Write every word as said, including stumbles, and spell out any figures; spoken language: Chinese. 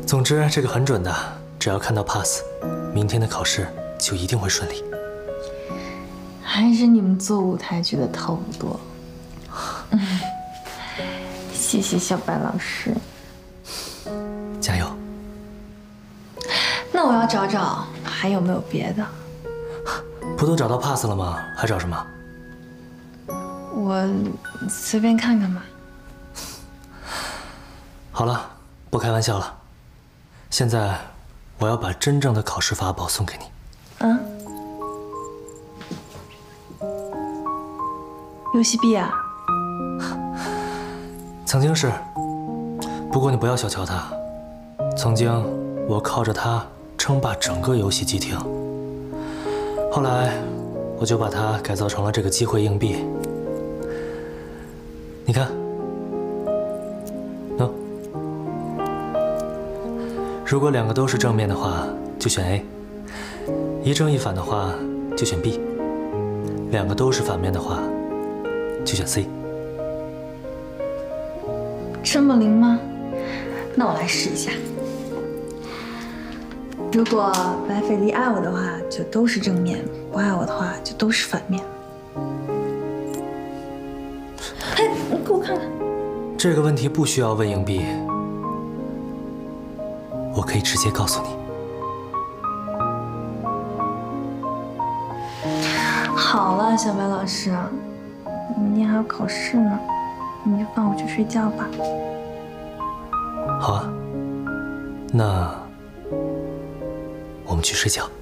总之，这个很准的，只要看到 pass， 明天的考试就一定会顺利。 还是你们做舞台剧的套路多。嗯，谢谢小白老师。 加油。 那我要找找还有没有别的。 不都找到 pass 了吗？还找什么？ 我随便看看吧。 好了，不开玩笑了。现在我要把真正的考试法宝送给你。 嗯？游戏币啊？ 曾经是，不过你不要小瞧它。曾经我靠着它称霸整个游戏机厅，后来我就把它改造成了这个机会硬币。你看，喏，如果两个都是正面的话，就选 A； 一正一反的话，就选 B； 两个都是反面的话，就选 C。 这么灵吗？那我来试一下。如果白斐丽爱我的话，就都是正面；不爱我的话，就都是反面。哎，你给我看看。 这个问题不需要问硬币，我可以直接告诉你。 好了，小白老师，明天还有考试呢，你就放我去睡觉吧。 好啊，那我们去睡觉。